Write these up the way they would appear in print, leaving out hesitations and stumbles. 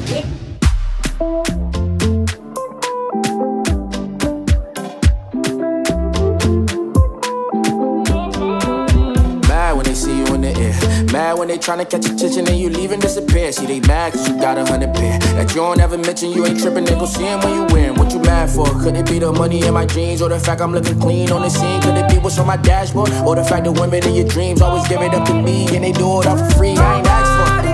Mad when they tryna catch attention and you leave and disappear. See, they mad cause you got 100 pair that you don't ever mention. You ain't tripping, they gon' see him when you win. What you mad for? Could it be the money in my jeans, or the fact I'm looking clean on the scene? Could it be what's on my dashboard, or the fact that women in your dreams always give it up to me and they do it all for free? I ain't asked for it.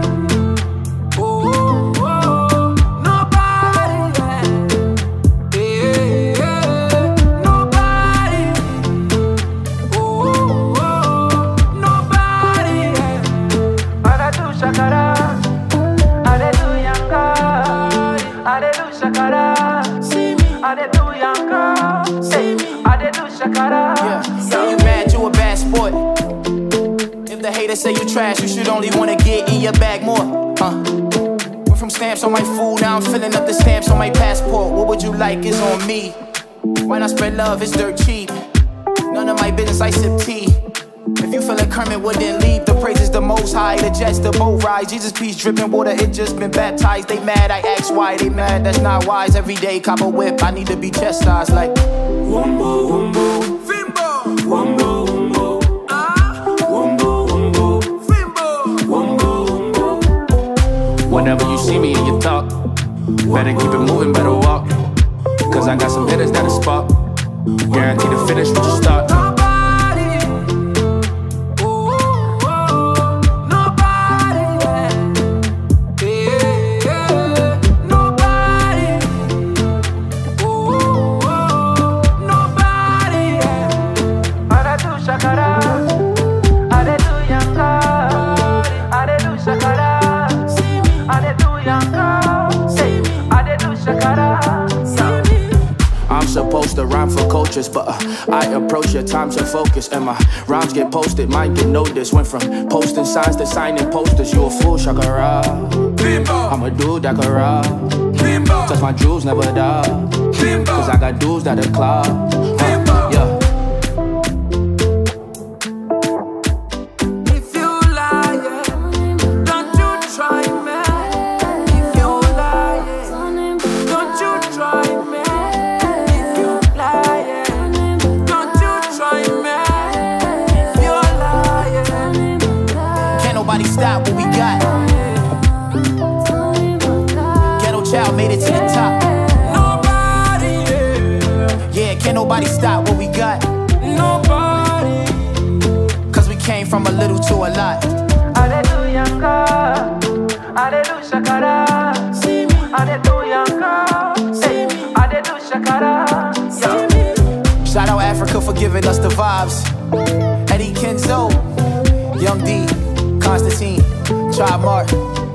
Yeah, you mad, you a bad sport. If the haters say you trash, you should only wanna get in your bag more. Went from stamps on my food, now I'm filling up the stamps on my passport. What would you like is on me. When I spread love, it's dirt cheap. None of my business, I sip tea. If you feel like Kermit wouldn't leave, the praise is the most high, the jets, the boat rise. Jesus peace dripping water, it just been baptized. They mad, I ask why they mad, that's not wise. Every day cop a whip, I need to be chastised like Wumbo, wumbo, Fimbo, wumbo, wumbo, wumbo, wumbo, Fimbo, wumbo, wumbo. Whenever you see me and you talk, better keep it moving, better walk. Cause I got some hitters that'll spark, guaranteed to finish what you start. I'm supposed to rhyme for cultures, but I approach your time to focus. And my rhymes get posted, mine get noticed. Went from posting signs to signing posters. You a fool, shakara. I'm a dude that can rob. Touch my jewels, never die. Cause I got dudes that'll clap. Yeah. Stop what we got. Ghetto child made it to the top. Nobody, yeah, can't nobody stop what we got. Nobody, cause we came from a little to a lot. Shout out Africa for giving us the vibes. Eddie Kenzo, Young D, Constantine, Tribe Martin.